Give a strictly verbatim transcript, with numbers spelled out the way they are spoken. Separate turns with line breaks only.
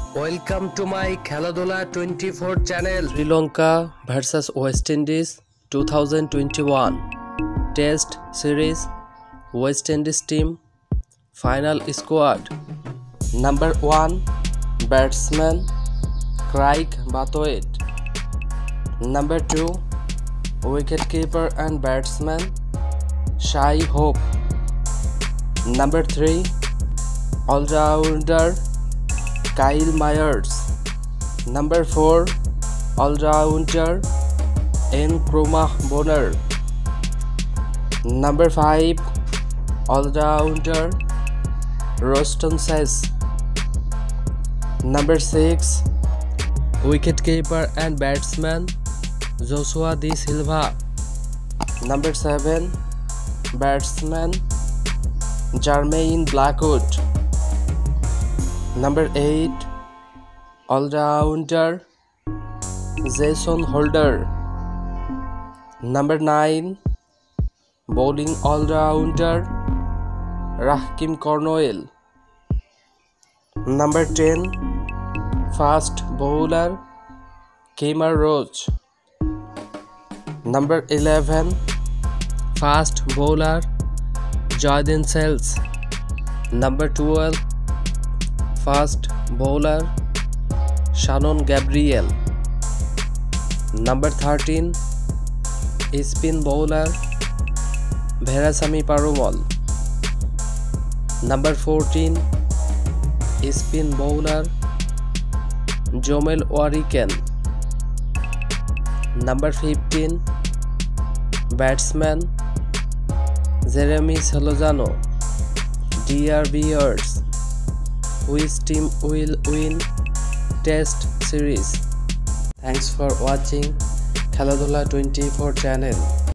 Welcome to my Kheladola twenty-four channel.
Sri Lanka versus West Indies twenty twenty-one Test Series. West Indies team final squad. Number one batsman Craig Brathwaite. Number two wicketkeeper and batsman Shai Hope. Number three all-rounder Kyle Mayers. Number four all-rounder Nkrumah Bonner. Number five all-rounder Roston Says. Number six wicketkeeper and batsman Joshua De Silva. Number seven batsman Jermaine Blackwood. Number eight all-rounder Jason Holder. Number nine bowling all-rounder Rahkim Cornwell. Number ten fast bowler Kemar Roach. Number eleven fast bowler Jayden Sells. Number twelve fast bowler Shannon Gabriel. Number thirteen spin bowler Veerasamy Perumal. Number fourteen spin bowler Jomel Warrican. Number fifteen batsman Jeremy Solozano. Dear viewers, which team will win Test Series? Thanks for watching Kheladola twenty-four channel.